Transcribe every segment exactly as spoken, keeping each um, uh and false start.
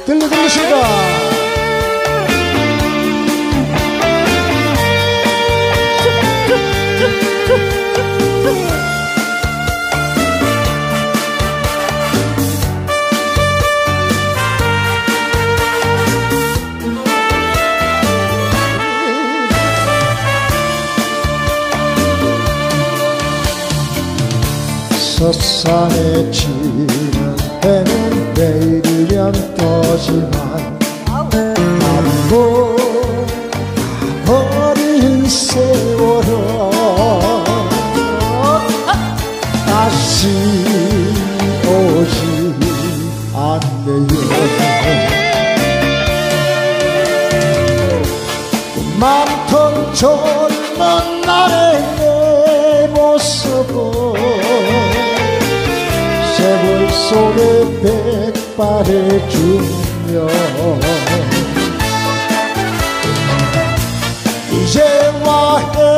들려 들리십니까? 서산해지는 해는 내일이면 떠지만 안고 가버린 세월은 다시 오지 않네요. 많던 젊은 날의 내 모습은 세월 속에 백발해주며 이제와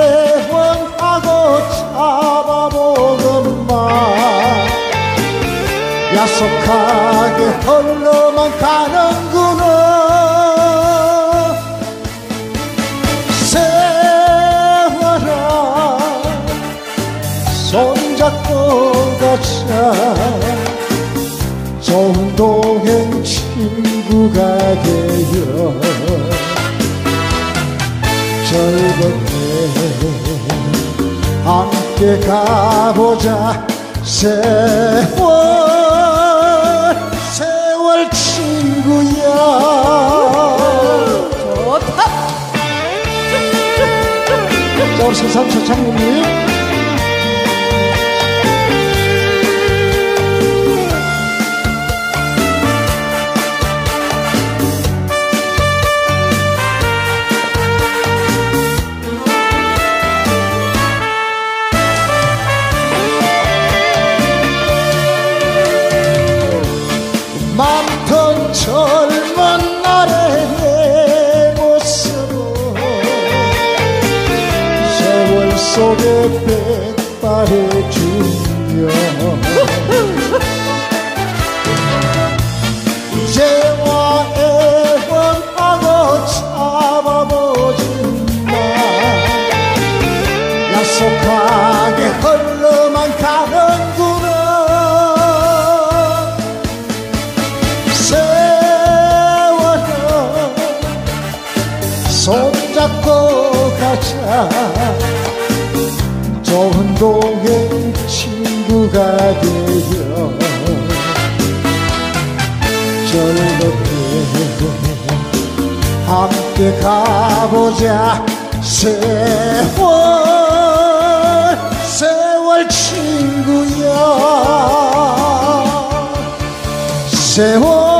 해원하고 잡아먹은 말 야속하게 흘러만 가는구나. 세월아 손잡고 가자. 좋은 동행 친구가 되어 즐겁게 함께 가보자. 세월 세월 친구야. 좋다. 자, 우리 세상철 장군님 많던 젊은 날의 내 모습은 세월 속에 백발해주며 이제와 애원하고 잡아보지 마. 약속하게 흘러만 가는구나. 손잡고 가자. 좋은 동행 친구가 되어 즐겁게 함께 가보자. 세월 세월 친구야. 세월